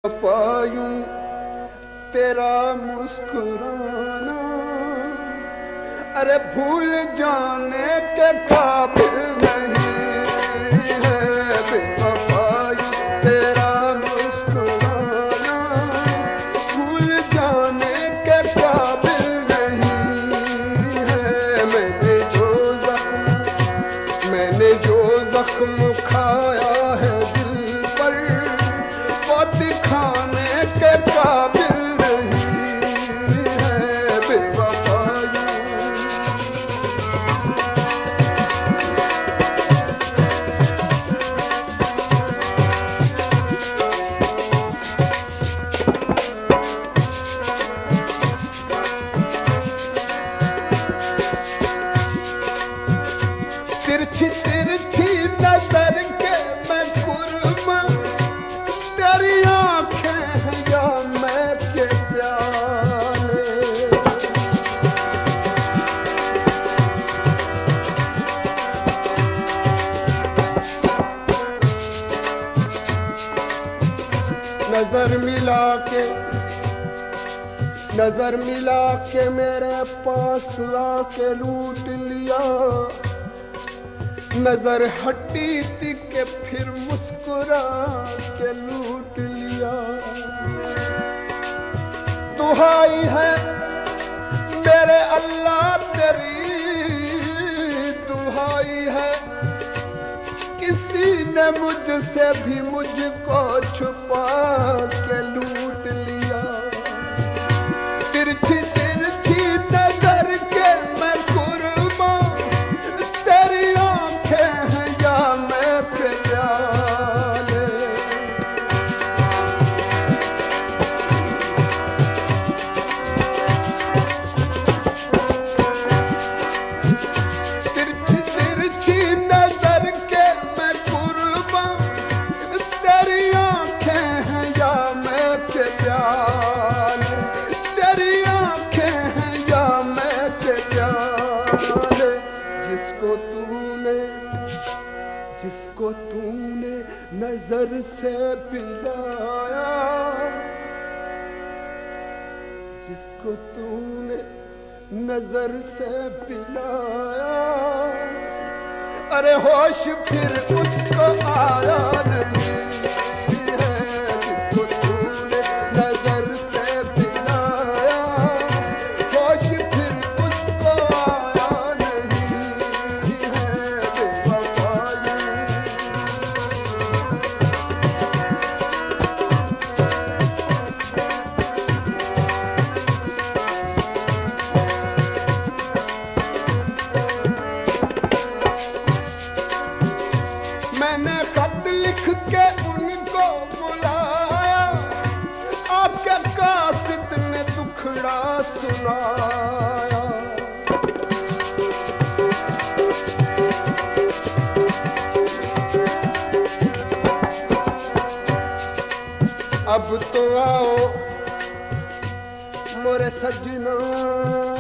पायूं तेरा मुस्कुराना, अरे भूल जाने के काबिल नहीं है बेवफाई तेरा मुस्कुराना, भूल जाने के काबिल नहीं है। मैंने जो जख्म खाया है दिल पर, वो दिखाने के काबिल नहीं है बेवफाई। तिरछी तिरछी नजर के मैं कुर्मा, तेरी आंखें हैं या मैं के प्याले। नजर मिला के मेरे पास आके लूट लिया, नजर हटी थी के फिर मुस्कुरा के लूट लिया। दुहाई है मेरे अल्लाह तेरी, दुहाई है किसी ने मुझसे भी मुझको छुपा के लूट लिया। तिरछी तिरछी नजर के मैं कुर्मा, तेरी आंखें हैं या मैं प्याले। तिरछी तिरछी नजर के मैं कुर्बा, तेरी आंखें हैं या मैं प्याले, तेरी आंखें हैं या मैं प्याले। जिसको तूने नजर से पिलाया, जिसको तूने नजर से पिलाया, अरे होश फिर उसको आया नहीं है। जिसको तूने नजर से पिलाया, होश फिर उसको आया नहीं है बेवफाई। मैंने खत लिख के उनको बुलाया, आके कासिद ने दुखड़ा सुनाया। अब तो आओ मोरे सजना,